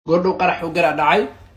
gordhow qarax uu garaa dhacay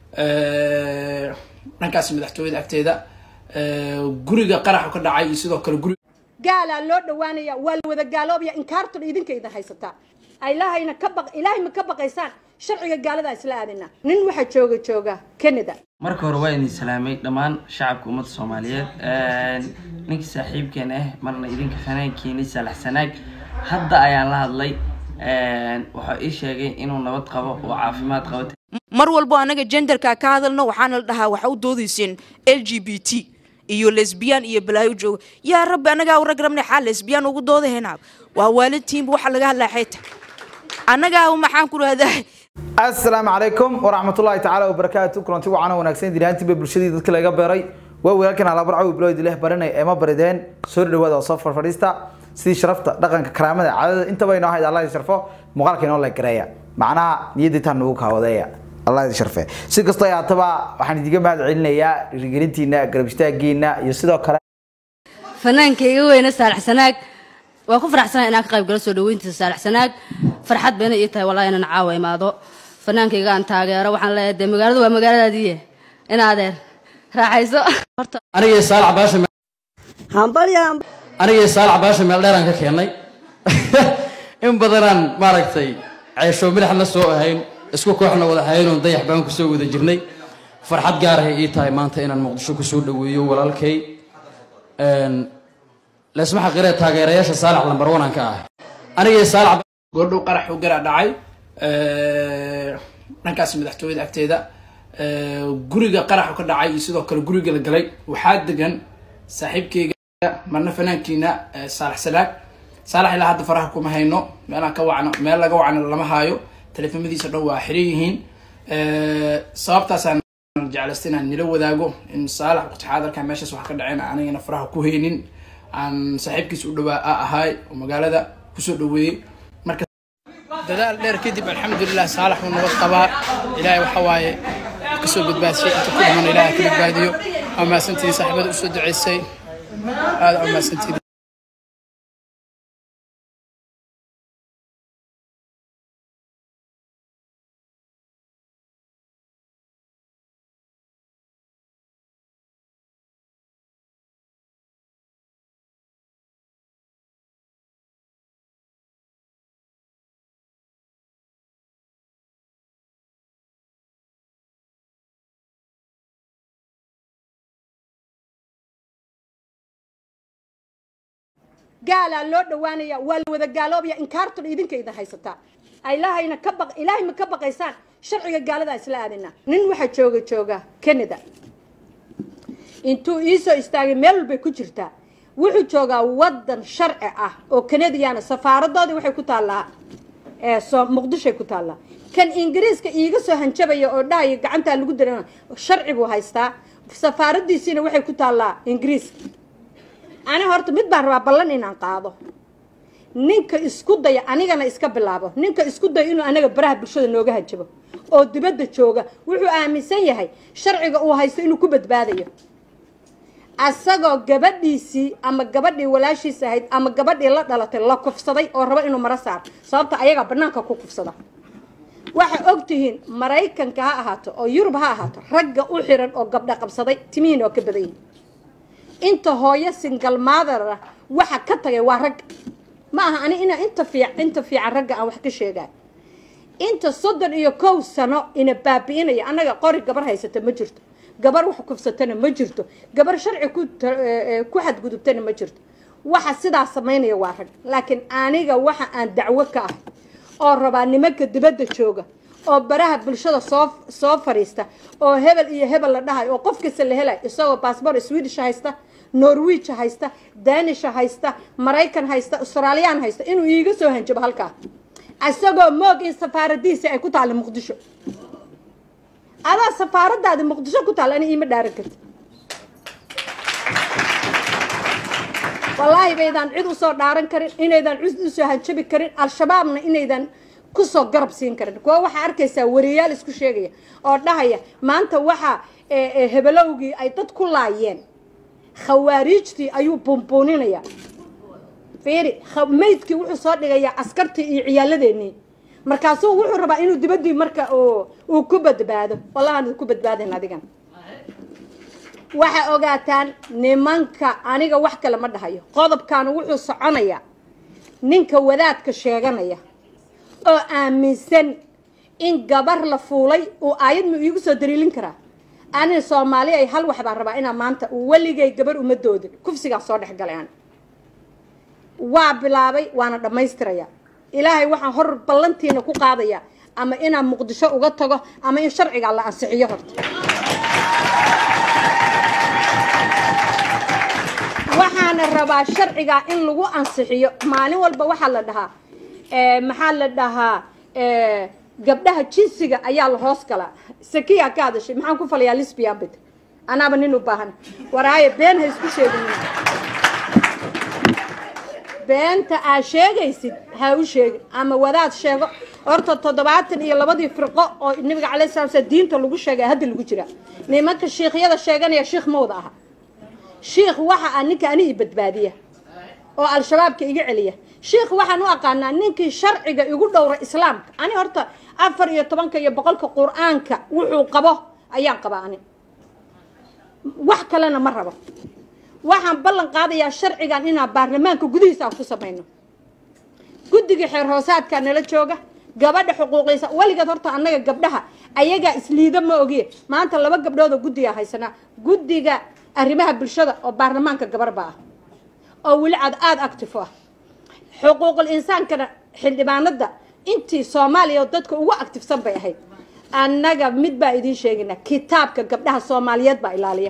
dhankaas madaxtooyada agteeda guriga qarax ka dhacay iyo sidoo kale guriga gaala loo dhawaanaya wal wada gaaloobya inkaartu idinkeeda haysata ilaahay ma ka baqaysaan sharciga gaalada isla aadina nin waxa jooga Canada marka hore waa inay salaamay dhamaan shacabka ummadda Soomaaliyeed ninkii saaxiibkeen marna idinka fanaankiina salaxsanaag hadda ayaan la hadlay waxa ii sheegay inuu nabad qabo oo caafimaad qabo mar walba anaga genderka ka hadalno waxaan la dhahaa waxa u doodayeen LGBT iyo lesbian iyo balaayo joog yaa rabbi anaga rag rabnay xal lesbian ugu doodahayna waa waalidtiin waxa laga hadlaa xeeta anaga maxaan ku raadahay السلام عليكم ورحمة الله تعالى وبركاته كلنتي وعنا وناكسين ديرانتي ببلشدي dadka laga beeray waa weelkan ala barco bilowd ilaahay baranay ama barideen soo dhawaada safar fadhiista sidii sharafta dhaqanka karaamada caadada inta bayna ahayd Allah sharfo muuqaalkeen oo la gareeya macnaha niyadiitan ugu kaawadaya Allah sharfay si kasta ay ataba waxaan idiga mahad celinayaa dhiirigelintiina garab istaagiina iyo sidoo kale fanaankayga weyna salaxsanaag waa ku faraxsanahay inaan ka qayb galo soo dhaweynta salaxsanaag farxad bayna ii tahay wallahi inaan caawa imaado fanaankayga aan taageero waxaan leeyahay magaaladu waa magaaladaadii in adeer raaxayso aniga saalax baasha hambalyan aniga saalax baasha meel dheer aan ka keenay in badanaan maaragtay ceesho milixna soo ahayn isku kooxna wada hayno dayax baan ku soo wada jirnay farxad gaar ah ii tahay maanta inaan Muqdisho ku soo dhaweeyo walaalkay لسمح غير تاجرياش صالح لمبر 1 ka ah aniga صالح gordhow qarax uu garaa dhacay dhankaas madaxtooyada agteeda guriga qarax ka dhacay iyo sidoo kale guriga la galay waxa degan saaxiibkeyga marna fanaankiina Saalax Salaag Saalax ilaa hadda faraha kuma hayno meel laga wacno lama haayo telefoonadiisa dhow waa xiran yihiin sababtaas aan jeclaysteen nila wadaago in Saalax waqti xaadirka meeshaas wax ka dhaceen anigana faraha ku haynin aan saaxiibkiis u dhawaa ahay oo magaalada ku soo dhaweeyay marka dadaal dheer kadib alxamdulillah Saalax uu nabad qabaa ilaahay waxa waaye ka soo badbaashay inta ku dhiman ilaahay ka badbaadiyo ama santii saaxiibada u soo duceysay aad ama santii gaala loo dhawaanaya wal wada gaaloobya inkaartu idinkeeda haysata ilaahay ma ka baqaysaan sharciga gaalada isla aadina nin waxa jooga Canada intuu iiso istaagay meel bay ku jirtaa wuxuu joogaa wadan sharci ah oo Canadian safaaradoodi waxay ku taalaa Muqdisho ku taalaa kan Ingiriiska iiga soo hanjabaya oo dhaay gacanta lagu diray sharci buu haystaa safaaradiisina waxay ku taalaa Ingiriis أنا هرت مدبر ربلن إن قاضو نينك إسكودة أنا جنا إسكاب باللعبة نينك إسكودة إنه أنا جبرها بالشدة نوجه هتجيبه أو دبده تشوجه وحو آمسية هاي شرعي أو هاي إنه كبد بادية السجا جبدي سي أما جبدي ولا شيء سهيد أما جبدي لا دلت الله كف صدي أو ربع إنه مرسار صابت أيها برنامج كوكف صدا واحد أقتهين مرايكن كهاتو أو يرب هاتو رجع أحيرا أو جبنا قب صدي تمين أو كبدين انت هوية سنجل ماذر waxa ka tagay waa rag ma aha ani ina inta fiican rag aan wax ka sheegay inta 31 sano ina baabiinay anaga qori gabar haysata ma jirto gabar wax kufsatana ma jirto gabar sharci ku xad gudubtana ma jirto waxa sidaas sameynaya waa rag laakiin aniga waxa aan dacwo ka ah oo rabaa nimanka dibadda jooga oo baraha bulshada soo fariista oo hebel iyo hebel la dhahay oo qof kasta la helay isagoo passport Swedish haysta Norwich haysta Danish haysta Mareykan haysta Australian haysta inuu iiga soo hanjabo halka asagoo moog in safaaradiisa ay ku taal Muqdisho ada safaaradaada Muqdisho ku taal ani ima dhaaran kartid wallahi baydan cid u soo dhaaran karin inaydan cid u soo hanjabi karin al-shabaabna inaydan ku soo garab siin karin kuwa waxa arkaysaa wariyaal isku sheegaya oo dhahaya maanta waxa hebelowgii ay dad ku laayeen khawaarijtii ayuu buunbuuninaya fiiri meydkii wuxuu soo dhigayaa askartii iyo ciyaaladeennii markaasuu wuxuu rabaa inuu dibadii marka uu ku badbaado wallahi aan ku badbaadin adigan waxa ogaataan nimanka aniga wax kale ma dhahayo qodobkan wuxuu soconaya ninka wadaadka sheeganaya oo aaminsan in gabar la fuulay oo aayad ma iigu soo dariilin karaa أنا Soomaali ay hal wax baan rabaa inaan maanta waligay gabar uma doodin kufsiga soo dhaxgalay aan waa bilaabay waana dhameystiraya ilaahay waxaan hor ballantiina ku qaadaya ama inaan Muqdisho uga tago ama in sharciga la ansixiyo horta waxaan rabaa sharciga in lagu ansixiyo maalin walba waxa la dhahaa maxaa la dhahaa gabdhaha jinsiga ayaa la hoos gala sakiya ka hadashay maxaan ku falayaa lesbian bid anaaba nin u baahan waraaye been hay isku sheegin beenta aa sheegaysid ha u sheegin ama wadaad sheego horta 72 firqo oo nabiga kaleey salaam diinta lagu sheegay hadda lagu jira nimanka sheekhyada sheeganaya sheekh mawda aha sheekh waxa aninka ani badbaadiya oo al-shabaabka iga celiya sheekh waxaan u aqaanaa ninkii sharciga igu dhowra islaamka ani horta 14 iyo 100 quraanka wuxuu qabo ayaan qabaa ani wax kalena ma rabo waxaan ballan qaadayaa sharcigan inaan baarlamaanka gudihiisa ku sameeyno guddiga xeer hoosaadka nala jooga gabadha xuquuqiisa waligeed horta annaga gabdhaha ayaga isliida ma ogiye maanta laba gabdhood oo guddiga haysana guddiga arrimaha bulshada oo baarlamaanka gabar baa oo wali aad active ah xuquuqul insaankana xildhibaanada intii Soomaaliya dadka ugu activesan bay ahayd annaga mid baa idin sheegina kitaabka gabdhaha Soomaaliyeed baa ilaaliya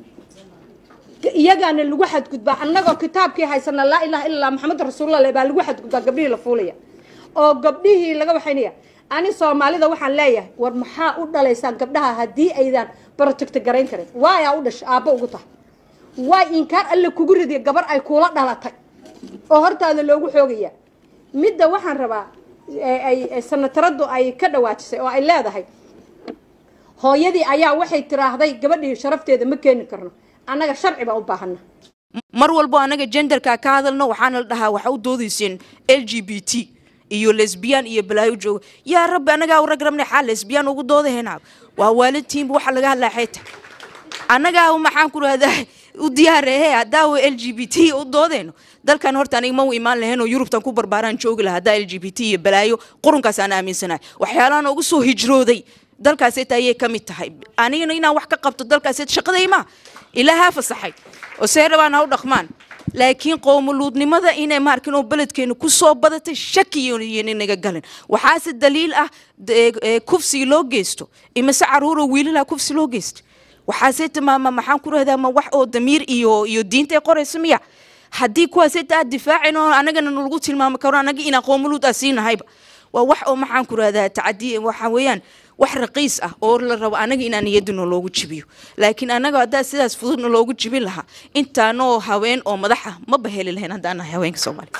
iyagana lagu xadgudbaa annagoo kitaabkii haysana la ilaaha illa Muhammad rasuulullah baa lagu xadgudbaa gabdhihii la fuulaya oo gabdhihii laga waxaynaya ani Soomaalida waxaan leeyahay war maxaa u dhaleysaan gabdhaha hadii aydan protect gareyn karin waaya u dhash aaba ugu tahay way inkaar alle kugu riday gabar ay kula dhalatay oo hortaada loogu xoogaya midda waxaan rabaa ay sanataradu ay ka dhawaajisay oo ay leedahay hooyadii ayaa waxay tiraahday gabadhii sharafteeda ma keeni karno anaga sharci baa u baahana mar walbo anaga genderka ka hadalno waxaan la dhahaa waxa u doodaysin LGBT iyo lesbian iyo balaayo joog yaa rabbi anaga u ragrabnay xal lesbian ugu doodahayna waa waalidtiin waxa laga hadlaa xeeta anaga maxaan ku raahdaa u diyaaree hadaa LGBT u doodayno dalkan horta aniga ma u imaan lahayn oo Yurubtan ku barbaaran joogi lahaa hadaa LGBT iyo balaayo qurunkaas aan aaminsanahay waxyaalahan ugu soo hijrooday dalkaas ay kamid tahay aniga inaan wax ka qabto dalkaas shaqadayma ilaaha fasaxay oo seerabaan u dhaqmaan laakiin qowmuluudnimada inay markin oo beledkeenu ku soo badatay shakiyo inaga galan waxaas daliil ah kufsi loo geysto imisa caruur wiilala kufsi loo geysto waxaas tamaama maxaan ku raahdaa ma wax oo damiir iyo diinta qorayso miya hadii kuwaas difaacin oo anagana lagu tilmaamo karo anaga ina qowmuluud asiinahayba waa wax oo maxaan ku raahdaa tacadi waxa weeyaan wax raqiis ah oo la rabo anaga inaan niyadno loogu jibiyo laakiin anaga hadaa sidaas fududna loogu jibin lahaa intaanoo haween oo madax ah ma baheli lahayn hadaan haweenka Soomaaliyeed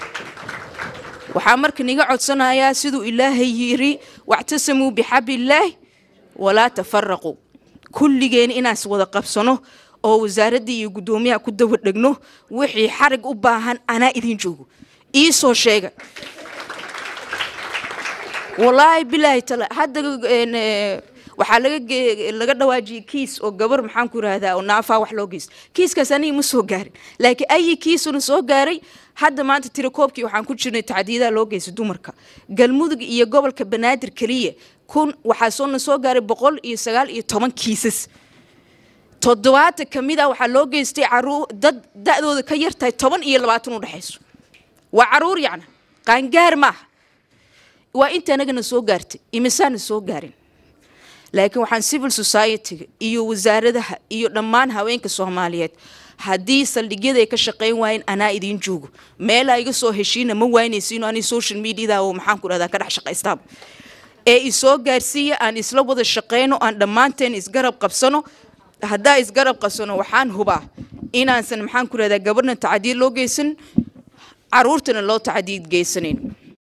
waxa marka niga codsanayaa sidoo Ilaahay yiri wa'tasamu bihabillaah wala tafarraqu kulligeen inaas wada qabsano oo wasaaradii iyo gudoomiyaha ku daba dhagno wixii xarig u baahan ana idin joogo ii soo sheega والله بالله تلا هذا وحلاقة لقد واجي كيس أو قبر محنكور هذا ونافع وحلوجيس كيس كساني مسوقاري لكن أي كيس ونسوقاري هذا ما أنت تركوبكي وحنكون شنو تعديدا لوجيس دومركا قال يقبل كبنادر كلية كون وحاسون نسوقاري بقول يسقال يتمن كيسس تضوات كميدا وحلوجيس تعرو دو كيرتا تمن يلباتون رحيس وعرور يعني كان جار ما وأنت نجنا سوقرت إمسان سوقرين لكن وحن civil society إيو وزارتها إيو لمان هواين كسوماليات حديث اللي جدا كشقين وين أنا إدين جوج ما لا يجسوا هشين مو وين يسينو أني social media ده ومحن كل هذا كده شق إستاب يسوق قرسية أن يسلب هذا الشقين وأن لمان تين يسقرب قبسنو هدا يسقرب قبسنو وحن هبا إن إنسان محن كل هذا قبرنا تعديل لو جيسن عرورتنا لو تعديل جيسنين